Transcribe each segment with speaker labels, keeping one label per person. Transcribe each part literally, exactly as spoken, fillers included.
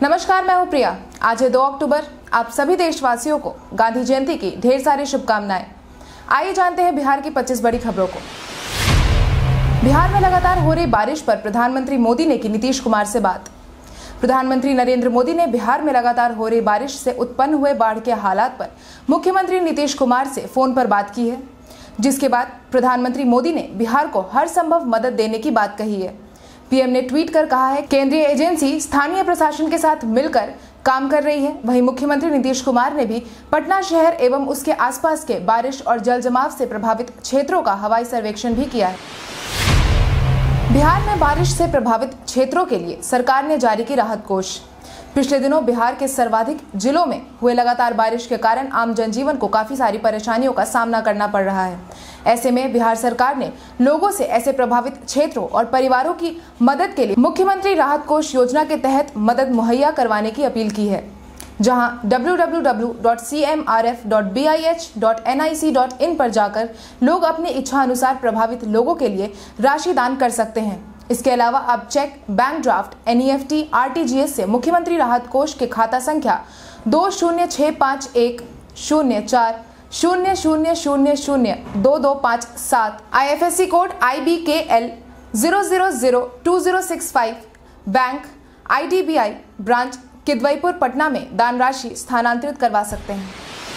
Speaker 1: नमस्कार, मैं हूं प्रिया। आज है दो अक्टूबर। आप सभी देशवासियों को गांधी जयंती की ढेर सारी शुभकामनाएं। आइए जानते हैं बिहार की पच्चीस बड़ी खबरों को। बिहार में लगातार हो रही बारिश पर प्रधानमंत्री मोदी ने की नीतीश कुमार से बात। प्रधानमंत्री नरेंद्र मोदी ने बिहार में लगातार हो रही बारिश से उत्पन्न हुए बाढ़ के हालात पर मुख्यमंत्री नीतीश कुमार से फोन पर बात की है, जिसके बाद प्रधानमंत्री मोदी ने बिहार को हर संभव मदद देने की बात कही है। पीएम ने ट्वीट कर कहा है, केंद्रीय एजेंसी स्थानीय प्रशासन के साथ मिलकर काम कर रही है। वहीं मुख्यमंत्री नीतीश कुमार ने भी पटना शहर एवं उसके आसपास के बारिश और जल जमाव से प्रभावित क्षेत्रों का हवाई सर्वेक्षण भी किया है। बिहार में बारिश से प्रभावित क्षेत्रों के लिए सरकार ने जारी की राहत कोष। पिछले दिनों बिहार के सर्वाधिक जिलों में हुए लगातार बारिश के कारण आम जनजीवन को काफी सारी परेशानियों का सामना करना पड़ रहा है। ऐसे में बिहार सरकार ने लोगों से ऐसे प्रभावित क्षेत्रों और परिवारों की मदद के लिए मुख्यमंत्री राहत कोष योजना के तहत मदद मुहैया करवाने की अपील की है, जहां W W W dot C M R F dot B I H dot N I C dot in पर जाकर लोग अपनी इच्छा अनुसार प्रभावित लोगों के लिए राशि दान कर सकते हैं। इसके अलावा आप cheque, bank draft, N E F T, R T G S से मुख्यमंत्री राहत कोष के खाता संख्या दो शून्य छह पाँच एक शून्य चार शून्य शून्य शून्य शून्य दो दो पाँच सात, I F S C code I B K L zero zero zero two zero six five, bank I D B I branch Kidwaipur Patna में दान राशि स्थानांतरित करवा सकते हैं।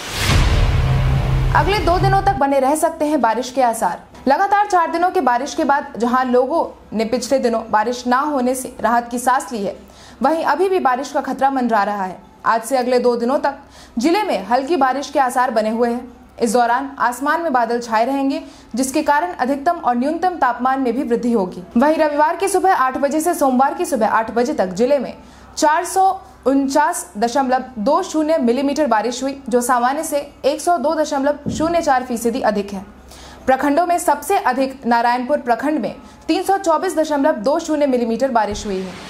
Speaker 1: अगले दो दिनों तक बने रह सकते हैं बारिश के आसार। लगातार चार दिनों के बारिश के बाद जहां लोगों ने पिछले दिनों बारिश ना होने से राहत की सांस ली है, वहीं अभी भी बारिश का खतरा मंडरा रहा है। आज से अगले दो दिनों तक जिले में हल्की बारिश के आसार बने हुए हैं। इस दौरान आसमान में बादल छाए रहेंगे, जिसके कारण अधिकतम और न्यूनतम तापमान में भी वृद्धि होगी। वहीं रविवार की सुबह आठ बजे से सोमवार की सुबह आठ बजे तक जिले में चार सौ उनचास दशमलव दो शून्य मिलीमीटर बारिश हुई, जो सामान्य से एक सौ दो दशमलव शून्य चार फीसदी अधिक है। प्रखंडों में सबसे अधिक नारायणपुर प्रखंड में तीन सौ चौबीस दशमलव दो शून्य मिलीमीटर बारिश हुई है।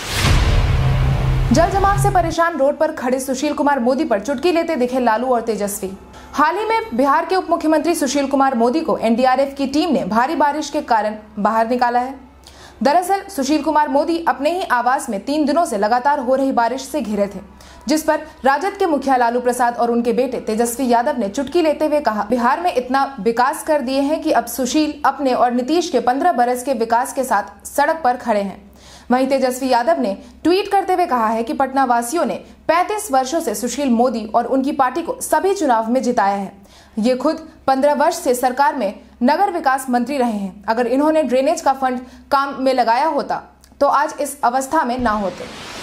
Speaker 1: जल जमाव से परेशान रोड पर खड़े सुशील कुमार मोदी पर चुटकी लेते दिखे लालू और तेजस्वी। हाल ही में बिहार के उप मुख्यमंत्री सुशील कुमार मोदी को एन डी आर एफ की टीम ने भारी बारिश के कारण बाहर निकाला है। दरअसल सुशील कुमार मोदी अपने ही आवास में तीन दिनों से लगातार हो रही बारिश से घिरे थे, जिस पर राजद के मुखिया लालू प्रसाद और उनके बेटे तेजस्वी यादव ने चुटकी लेते हुए कहा, बिहार में इतना विकास कर दिए हैं कि अब सुशील अपने और नीतीश के पंद्रह बरस के विकास के साथ सड़क पर खड़े हैं। वहीं तेजस्वी यादव ने ट्वीट करते हुए कहा है कि पटना वासियों ने पैंतीस वर्षों से सुशील मोदी और उनकी पार्टी को सभी चुनाव में जिताया है। ये खुद पंद्रह वर्ष से सरकार में नगर विकास मंत्री रहे हैं। अगर इन्होंने ड्रेनेज का फंड काम में लगाया होता तो आज इस अवस्था में ना होते।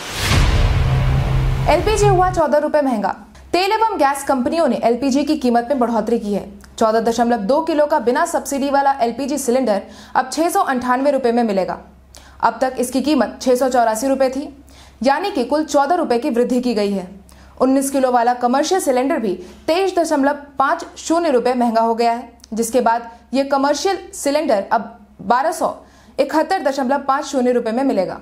Speaker 1: एल पी जी हुआ चौदह रुपए महंगा। तेल एवं गैस कंपनियों ने एल पी जी की कीमत में बढ़ोतरी की है। चौदह दशमलव दो किलो का बिना सब्सिडी वाला एल पी जी सिलेंडर अब छह सौ अंठानवे रुपए में मिलेगा। अब तक इसकी कीमत छह सौ चौरासी रुपए थी, यानी कि कुल चौदह रुपए की वृद्धि की गई है। उन्नीस किलो वाला कमर्शियल सिलेंडर भी तेईस दशमलव पाँच शून्य रुपए महंगा हो गया है, जिसके बाद ये कमर्शियल सिलेंडर अब बारह सौ इकहत्तर दशमलव पाँच शून्य रुपए में मिलेगा।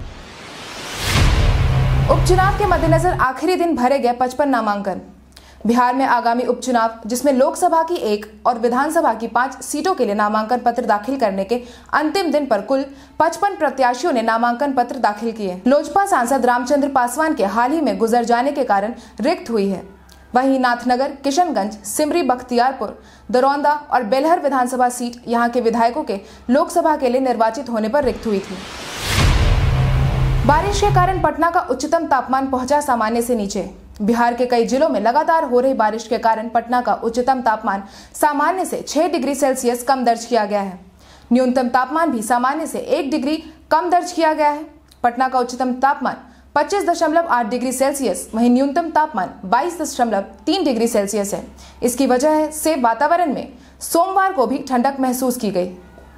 Speaker 1: उपचुनाव के मद्देनजर आखिरी दिन भरे गए पचपन नामांकन। बिहार में आगामी उपचुनाव, जिसमें लोकसभा की एक और विधानसभा की पांच सीटों के लिए नामांकन पत्र दाखिल करने के अंतिम दिन पर कुल पचपन प्रत्याशियों ने नामांकन पत्र दाखिल किए। लोजपा सांसद रामचंद्र पासवान के हाल ही में गुजर जाने के कारण रिक्त हुई है। वहीं नाथनगर, किशनगंज, सिमरी, बख्तियारपुर, दरौंदा और बेलहर विधानसभा सीट यहां के विधायकों के लोकसभा के लिए निर्वाचित होने पर रिक्त हुई थी। बारिश के कारण पटना का उच्चतम तापमान पहुंचा सामान्य से नीचे। बिहार के कई जिलों में लगातार हो रही बारिश के कारण पटना का उच्चतम तापमान सामान्य से छह डिग्री सेल्सियस कम दर्ज किया गया है। न्यूनतम तापमान भी सामान्य से एक डिग्री कम दर्ज किया गया है। पटना का उच्चतम तापमान पच्चीस दशमलव आठ डिग्री सेल्सियस, वहीं न्यूनतम तापमान बाईस दशमलव तीन डिग्री सेल्सियस है। इसकी वजह से वातावरण में सोमवार को भी ठंडक महसूस की गई।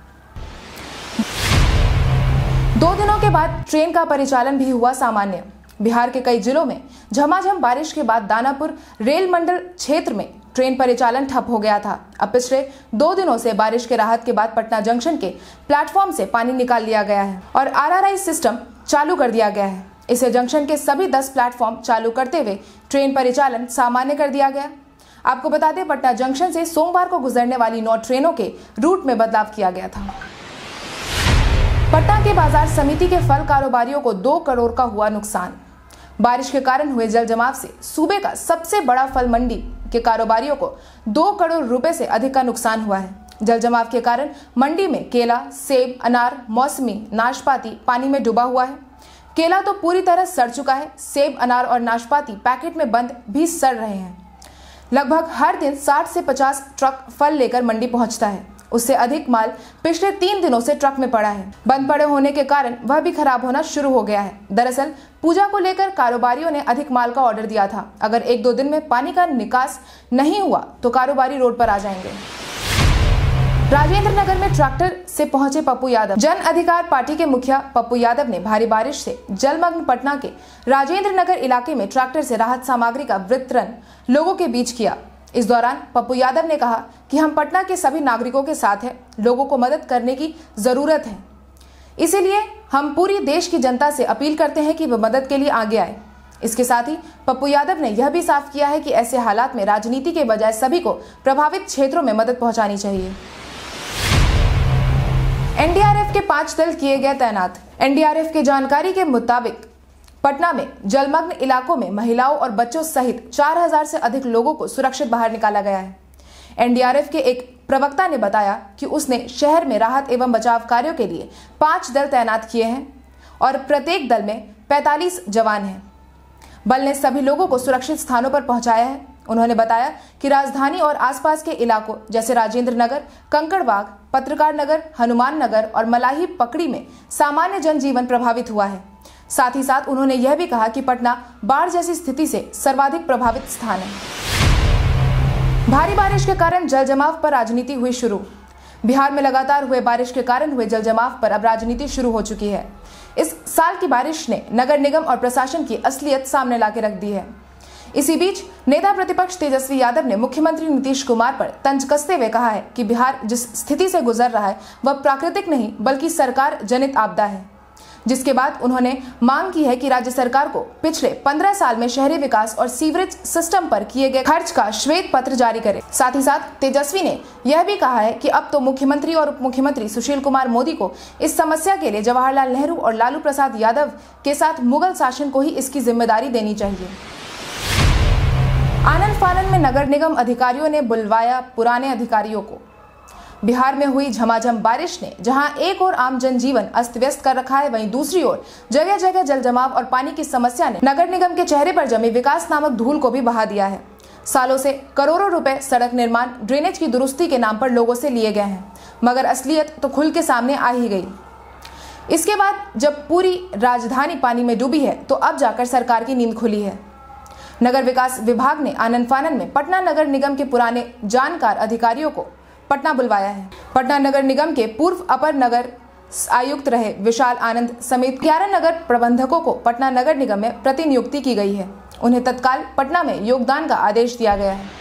Speaker 1: दो दिनों के बाद ट्रेन का परिचालन भी हुआ सामान्य। बिहार के कई जिलों में झमाझम बारिश के बाद दानापुर रेल मंडल क्षेत्र में ट्रेन परिचालन ठप हो गया था। अब पिछले दो दिनों से बारिश के राहत के बाद पटना जंक्शन के प्लेटफॉर्म से पानी निकाल लिया गया है और आर आर आई सिस्टम चालू कर दिया गया है। इसे जंक्शन के सभी दस प्लेटफॉर्म चालू करते हुए ट्रेन परिचालन सामान्य कर दिया गया। आपको बता दें, पटना जंक्शन से सोमवार को गुजरने वाली नौ ट्रेनों के रूट में बदलाव किया गया था। पटना के बाजार समिति के फल कारोबारियों को दो करोड़ का हुआ नुकसान। बारिश के कारण हुए जल जमाव से सूबे का सबसे बड़ा फल मंडी के कारोबारियों को दो करोड़ रुपए से अधिक का नुकसान हुआ है। जल जमाव के कारण मंडी में केला, सेब, अनार, मौसमी, नाशपाती पानी में डूबा हुआ है। केला तो पूरी तरह सड़ चुका है। सेब, अनार और नाशपाती पैकेट में बंद भी सड़ रहे हैं। लगभग हर दिन साठ से पचास ट्रक फल लेकर मंडी पहुंचता है। उससे अधिक माल पिछले तीन दिनों से ट्रक में पड़ा है। बंद पड़े होने के कारण वह भी खराब होना शुरू हो गया है। दरअसल पूजा को लेकर कारोबारियों ने अधिक माल का ऑर्डर दिया था। अगर एक दो दिन में पानी का निकास नहीं हुआ तो कारोबारी रोड पर आ जाएंगे। राजेंद्र नगर में ट्रैक्टर से पहुंचे पप्पू यादव। जन अधिकार पार्टी के मुखिया पप्पू यादव ने भारी बारिश से जलमग्न पटना के राजेंद्र नगर इलाके में ट्रैक्टर से राहत सामग्री का वितरण लोगों के बीच किया। इस दौरान पप्पू यादव ने कहा कि हम पटना के सभी नागरिकों के साथ हैं, लोगों को मदद करने की जरूरत है, इसीलिए हम पूरी देश की जनता से अपील करते हैं कि वह मदद के लिए आगे आए। इसके साथ ही पप्पू यादव ने यह भी साफ किया है कि ऐसे हालात में राजनीति के बजाय सभी को प्रभावित क्षेत्रों में मदद पहुंचानी चाहिए। एनडीआरएफ के पांच दल किए गए तैनात। एनडीआरएफ की जानकारी के मुताबिक पटना में जलमग्न इलाकों में महिलाओं और बच्चों सहित चार हज़ार से अधिक लोगों को सुरक्षित बाहर निकाला गया है। एनडीआरएफ के एक प्रवक्ता ने बताया कि उसने शहर में राहत एवं बचाव कार्यों के लिए पांच दल तैनात किए हैं और प्रत्येक दल में पैंतालीस जवान हैं। बल ने सभी लोगों को सुरक्षित स्थानों पर पहुंचाया है। उन्होंने बताया कि राजधानी और आसपास के इलाकों जैसे राजेंद्र नगर, कंकड़बाग, पत्रकार नगर, हनुमान नगर और मलाही पकड़ी में सामान्य जनजीवन प्रभावित हुआ है। साथ ही साथ उन्होंने यह भी कहा कि पटना बाढ़ जैसी स्थिति से सर्वाधिक प्रभावित स्थान है। भारी बारिश के कारण जल जमाव पर राजनीति हुई शुरू। बिहार में लगातार हुए बारिश के कारण हुए जल जमाव पर अब राजनीति शुरू हो चुकी है। इस साल की बारिश ने नगर निगम और प्रशासन की असलियत सामने लाके रख दी है। इसी बीच नेता प्रतिपक्ष तेजस्वी यादव ने मुख्यमंत्री नीतीश कुमार पर तंज कसते हुए कहा है कि बिहार जिस स्थिति से गुजर रहा है वह प्राकृतिक नहीं बल्कि सरकार जनित आपदा है, जिसके बाद उन्होंने मांग की है कि राज्य सरकार को पिछले पंद्रह साल में शहरी विकास और सीवरेज सिस्टम पर किए गए खर्च का श्वेत पत्र जारी करे। साथ ही साथ तेजस्वी ने यह भी कहा है कि अब तो मुख्यमंत्री और उप मुख्यमंत्री सुशील कुमार मोदी को इस समस्या के लिए जवाहरलाल नेहरू और लालू प्रसाद यादव के साथ मुगल शासन को ही इसकी जिम्मेदारी देनी चाहिए। आनन फानन में नगर निगम अधिकारियों ने बुलवाया पुराने अधिकारियों को। बिहार में हुई झमाझम बारिश ने जहां एक ओर आम जनजीवन अस्त व्यस्त कर रखा है, वहीं दूसरी ओर जगह जगह जल जमाव और पानी की समस्या ने नगर निगम के चेहरे पर जमी विकास नामक धूल को भी बहा दिया है। सालों से करोड़ों रुपए सड़क निर्माण, ड्रेनेज की दुरुस्ती के नाम पर लोगों से लिए गए हैं, मगर असलियत तो खुल के सामने आ ही गई। इसके बाद जब पूरी राजधानी पानी में डूबी है तो अब जाकर सरकार की नींद खुली है। नगर विकास विभाग ने आनन फानन में पटना नगर निगम के पुराने जानकार अधिकारियों को पटना बुलवाया है। पटना नगर निगम के पूर्व अपर नगर आयुक्त रहे विशाल आनंद समेत ग्यारह नगर प्रबंधकों को पटना नगर निगम में प्रतिनियुक्ति की गई है। उन्हें तत्काल पटना में योगदान का आदेश दिया गया है।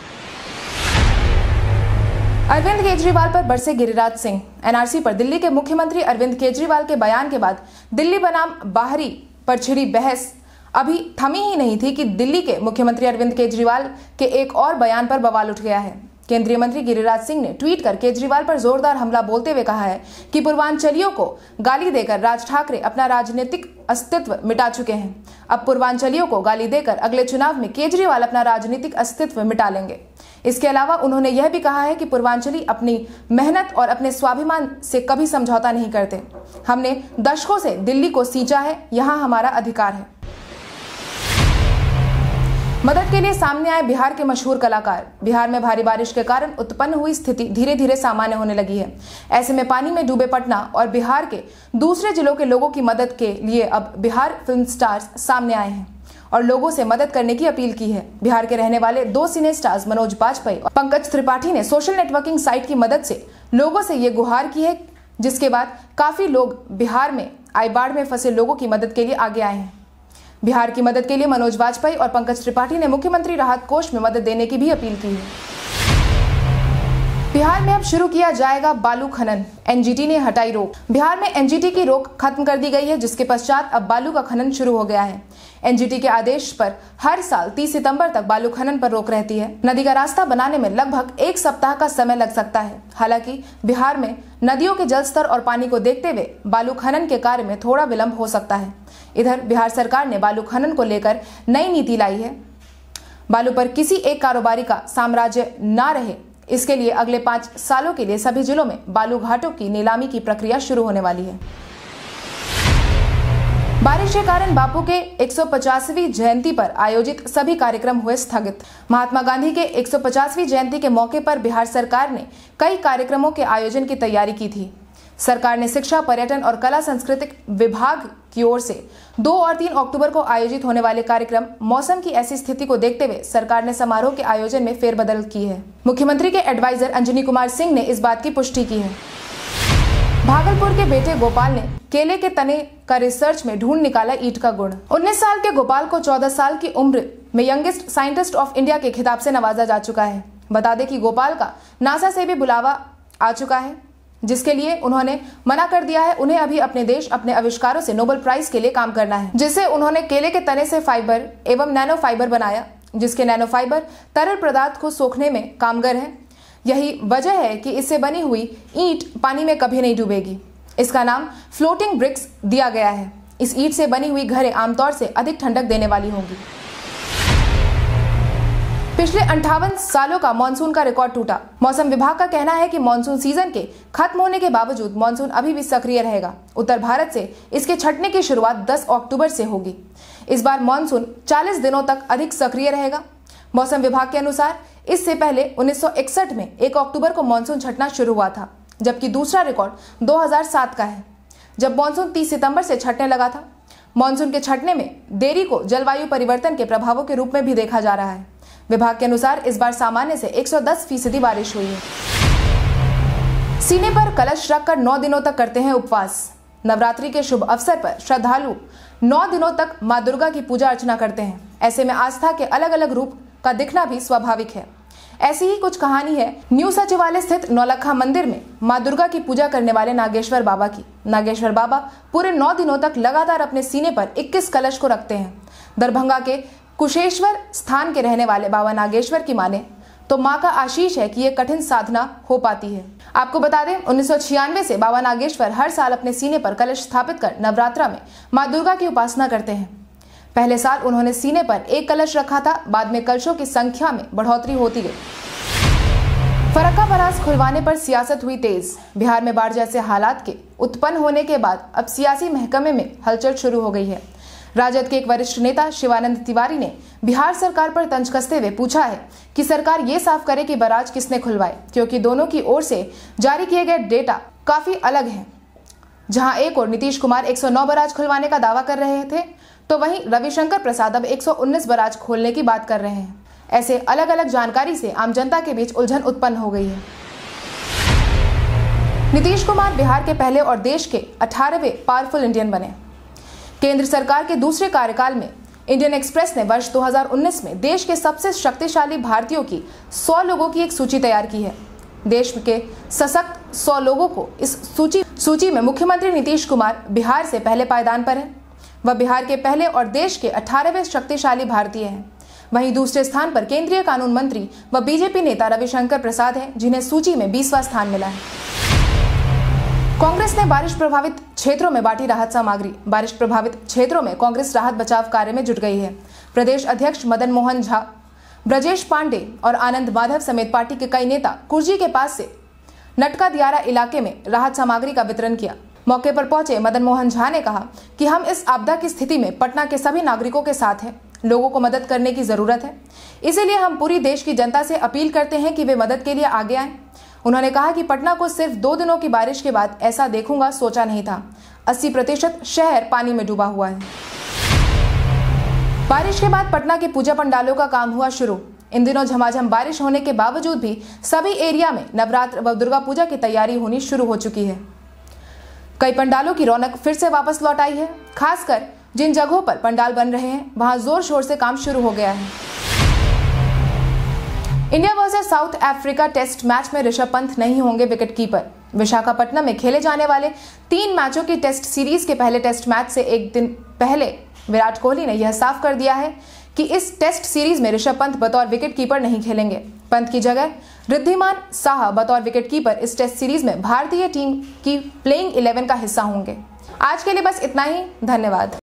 Speaker 1: अरविंद केजरीवाल पर बरसे गिरिराज सिंह। एनआरसी पर दिल्ली के मुख्यमंत्री अरविंद केजरीवाल के बयान के बाद दिल्ली बनाम बाहरी पर छिड़ी बहस अभी थमी ही नहीं थी कि दिल्ली के मुख्यमंत्री अरविंद केजरीवाल के एक और बयान पर बवाल उठ गया है। केंद्रीय मंत्री गिरिराज सिंह ने ट्वीट कर केजरीवाल पर जोरदार हमला बोलते हुए कहा है कि पूर्वांचलियों को गाली देकर राज ठाकरे अपना राजनीतिक अस्तित्व मिटा चुके हैं। अब पूर्वांचलियों को गाली देकर अगले चुनाव में केजरीवाल अपना राजनीतिक अस्तित्व मिटा लेंगे। इसके अलावा उन्होंने यह भी कहा है कि पूर्वांचली अपनी मेहनत और अपने स्वाभिमान से कभी समझौता नहीं करते। हमने दशकों से दिल्ली को सींचा है, यहाँ हमारा अधिकार है। मदद के लिए सामने आए बिहार के मशहूर कलाकार। बिहार में भारी बारिश के कारण उत्पन्न हुई स्थिति धीरे धीरे सामान्य होने लगी है। ऐसे में पानी में डूबे पटना और बिहार के दूसरे जिलों के लोगों की मदद के लिए अब बिहार फिल्म स्टार्स सामने आए हैं और लोगों से मदद करने की अपील की है। बिहार के रहने वाले दो सिने स्टार्स मनोज बाजपेयी और पंकज त्रिपाठी ने सोशल नेटवर्किंग साइट की मदद से लोगों से ये गुहार की है, जिसके बाद काफी लोग बिहार में आई बाढ़ में फंसे लोगों की मदद के लिए आगे आए हैं। बिहार की मदद के लिए मनोज बाजपेयी और पंकज त्रिपाठी ने मुख्यमंत्री राहत कोष में मदद देने की भी अपील की है। बिहार बिहार में अब शुरू किया जाएगा बालू खनन, एनजीटी ने हटाई रोक। बिहार में एनजीटी की रोक खत्म कर दी गई है, जिसके पश्चात अब बालू का खनन शुरू हो गया है। एनजीटी के आदेश पर हर साल तीस सितंबर तक बालू खनन पर रोक रहती है। नदी का रास्ता बनाने में लगभग एक सप्ताह का समय लग सकता है। हालांकि बिहार में नदियों के जलस्तर और पानी को देखते हुए बालू खनन के कार्य में थोड़ा विलंब हो सकता है। इधर बिहार सरकार ने बालू खनन को लेकर नई नीति लाई है। बालू पर किसी एक कारोबारी का साम्राज्य न रहे, इसके लिए अगले पांच सालों के लिए सभी जिलों में बालू घाटों की नीलामी की प्रक्रिया शुरू होने वाली है। बारिश के कारण बापू के एक सौ पचासवीं जयंती पर आयोजित सभी कार्यक्रम हुए स्थगित। महात्मा गांधी के एक सौ पचासवीं जयंती के मौके पर बिहार सरकार ने कई कार्यक्रमों के आयोजन की तैयारी की थी। सरकार ने शिक्षा, पर्यटन और कला सांस्कृतिक विभाग की ओर से दो और तीन अक्टूबर को आयोजित होने वाले कार्यक्रम, मौसम की ऐसी स्थिति को देखते हुए सरकार ने समारोह के आयोजन में फेरबदल की है। मुख्यमंत्री के एडवाइजर अंजनी कुमार सिंह ने इस बात की पुष्टि की है। भागलपुर के बेटे गोपाल ने केले के तने का रिसर्च में ढूंढ निकाला ईंट का गुण। उन्नीस साल के गोपाल को चौदह साल की उम्र में यंगेस्ट साइंटिस्ट ऑफ इंडिया के खिताब से नवाजा जा चुका है। बता दें कि गोपाल का नासा से भी बुलावा आ चुका है, जिसके लिए उन्होंने मना कर दिया है। उन्हें अभी अपने देश अपने आविष्कारों से नोबेल प्राइज के लिए काम करना है, जिससे उन्होंने केले के तने से फाइबर एवं नैनो फाइबर बनाया, जिसके नैनो फाइबर तरल पदार्थ को सोखने में कामगर है। यही वजह है कि इससे बनी हुई ईंट पानी में कभी नहीं डूबेगी। इसका नाम फ्लोटिंग ब्रिक्स दिया गया है। इस ईंट से बनी हुई घरें आमतौर से अधिक ठंडक देने वाली होंगी। पिछले अंठावन सालों का मानसून का रिकॉर्ड टूटा। मौसम विभाग का कहना है कि मानसून सीजन के खत्म होने के बावजूद मानसून अभी भी सक्रिय रहेगा। उत्तर भारत से इसके छटने की शुरुआत दस अक्टूबर से होगी। इस बार मानसून चालीस दिनों तक अधिक सक्रिय रहेगा। मौसम विभाग के अनुसार इससे पहले उन्नीस सौ इकसठ में एक अक्टूबर को मानसून छटना शुरू हुआ था, जबकि दूसरा रिकॉर्ड दो हज़ार सात का है, जब मानसून तीस सितंबर से छटने लगा था। मानसून के छटने में देरी को जलवायु परिवर्तन के प्रभावों के रूप में भी देखा जा रहा है। विभाग के अनुसार इस बार सामान्य से एक सौ दस फीसदी बारिश हुई है। सीने पर कलश रखकर नौ दिनों तक करते हैं उपवास। नवरात्रि के शुभ अवसर पर श्रद्धालु नौ दिनों तक मां दुर्गा की पूजा अर्चना करते हैं। ऐसे में आस्था के अलग अलग रूप का दिखना भी स्वाभाविक है। ऐसी ही कुछ कहानी है न्यू सचिवालय स्थित नौलखा मंदिर में मां दुर्गा की पूजा करने वाले नागेश्वर बाबा की। नागेश्वर बाबा पूरे नौ दिनों तक लगातार अपने सीने पर इक्कीस कलश को रखते हैं। दरभंगा के कुशेश्वर स्थान के रहने वाले बाबा नागेश्वर की माने तो मां का आशीष है कि ये कठिन साधना हो पाती है। आपको बता दें, उन्नीस सौ छियानवे से बाबा नागेश्वर हर साल अपने सीने पर कलश स्थापित कर नवरात्रा में मां दुर्गा की उपासना करते हैं। पहले साल उन्होंने सीने पर एक कलश रखा था, बाद में कलशों की संख्या में बढ़ोतरी होती गई। फरक्का बराज खुलवाने पर सियासत हुई तेज। बिहार में बाढ़ जैसे हालात के उत्पन्न होने के बाद अब सियासी महकमे में हलचल शुरू हो गई है। राजद के एक वरिष्ठ नेता शिवानंद तिवारी ने बिहार सरकार पर तंज कसते हुए पूछा है कि सरकार ये साफ करे कि बराज किसने खुलवाए, क्योंकि दोनों की ओर से जारी किए गए डेटा काफी अलग हैं। जहां एक और नीतीश कुमार एक सौ नौ बराज खुलवाने का दावा कर रहे थे, तो वहीं रविशंकर प्रसाद अब एक सौ उन्नीस बराज खोलने की बात कर रहे हैं। ऐसे अलग अलग जानकारी से आम जनता के बीच उलझन उत्पन्न हो गई है। नीतीश कुमार बिहार के पहले और देश के अठारहवें पावरफुल इंडियन बने। केंद्र सरकार के दूसरे कार्यकाल में इंडियन एक्सप्रेस ने वर्ष दो हज़ार उन्नीस में देश के सबसे शक्तिशाली भारतीयों की सौ लोगों की एक सूची तैयार की है। देश के सशक्त सौ लोगों को इस सूची सूची में मुख्यमंत्री नीतीश कुमार बिहार से पहले पायदान पर है। वह बिहार के पहले और देश के अठारहवें शक्तिशाली भारतीय हैं। वहीं दूसरे स्थान पर केंद्रीय कानून मंत्री व बीजेपी नेता रविशंकर प्रसाद हैं, जिन्हें सूची में बीसवां स्थान मिला है। कांग्रेस ने बारिश प्रभावित क्षेत्रों में बांटी राहत सामग्री। बारिश प्रभावित क्षेत्रों में कांग्रेस राहत बचाव कार्य में जुट गई है। प्रदेश अध्यक्ष मदन मोहन झा, ब्रजेश पांडे और आनंद माधव समेत पार्टी के कई नेता कुर्जी के पास से नटका दियारा इलाके में राहत सामग्री का वितरण किया। मौके पर पहुंचे मदन मोहन झा ने कहा कि हम इस आपदा की स्थिति में पटना के सभी नागरिकों के साथ हैं। लोगों को मदद करने की जरूरत है, इसीलिए हम पूरी देश की जनता से अपील करते हैं कि वे मदद के लिए आगे आएं। उन्होंने कहा कि पटना को सिर्फ दो दिनों की बारिश के बाद ऐसा देखूंगा सोचा नहीं था। अस्सी प्रतिशत शहर पानी में डूबा हुआ है। बारिश के बाद पटना के पूजा पंडालों का काम हुआ शुरू। इन दिनों झमाझम बारिश होने के बावजूद भी सभी एरिया में नवरात्र व दुर्गा पूजा की तैयारी होनी शुरू हो चुकी है। कई पंडालों की रौनक फिर से वापस लौट आई है। खासकर जिन जगहों पर पंडाल बन रहे हैं, वहां जोर शोर से काम शुरू हो गया है। India versus South Africa test match में ऋषभ पंत नहीं होंगे विकेटकीपर। विशाखापट्टनम में खेले जाने वाले तीन मैचों की टेस्ट सीरीज के पहले टेस्ट मैच से एक दिन पहले विराट कोहली ने यह साफ कर दिया है कि इस टेस्ट सीरीज में ऋषभ पंत बतौर विकेटकीपर नहीं खेलेंगे। पंत की जगह रिद्धिमान साहा बतौर विकेटकीपर इस टेस्ट सीरीज में भारतीय टीम की प्लेइंग इलेवन का हिस्सा होंगे। आज के लिए बस इतना ही। धन्यवाद।